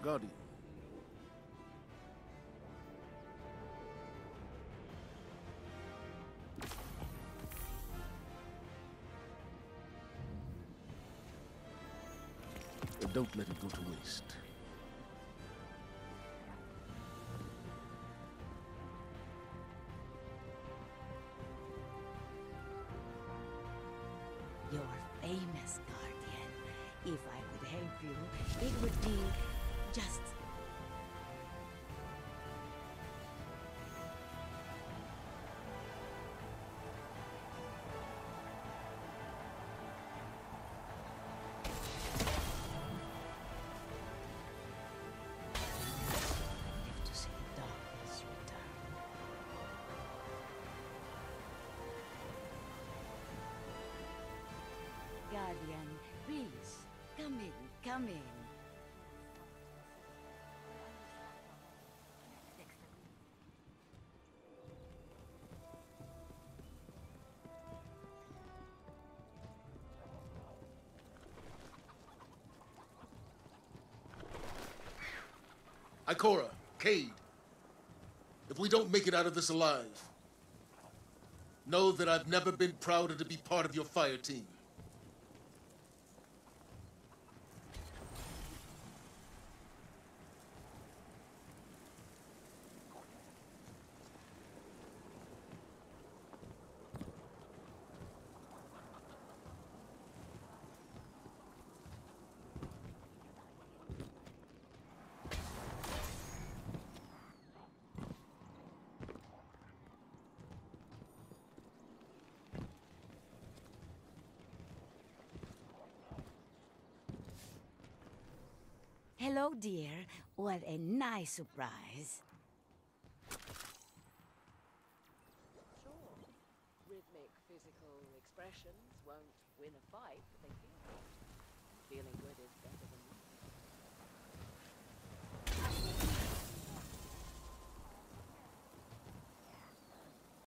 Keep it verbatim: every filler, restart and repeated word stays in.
Guardian. But don't let it go to waste. You're famous, Guardian. If I could help you, it would be just... live to see darkness return. Guardian, please, come in, come in. Ikora, Cade, if we don't make it out of this alive, know that I've never been prouder to be part of your fire team. Hello, dear. What a nice surprise. Sure, rhythmic physical expressions won't win a fight, but they feel good. Feeling good is better than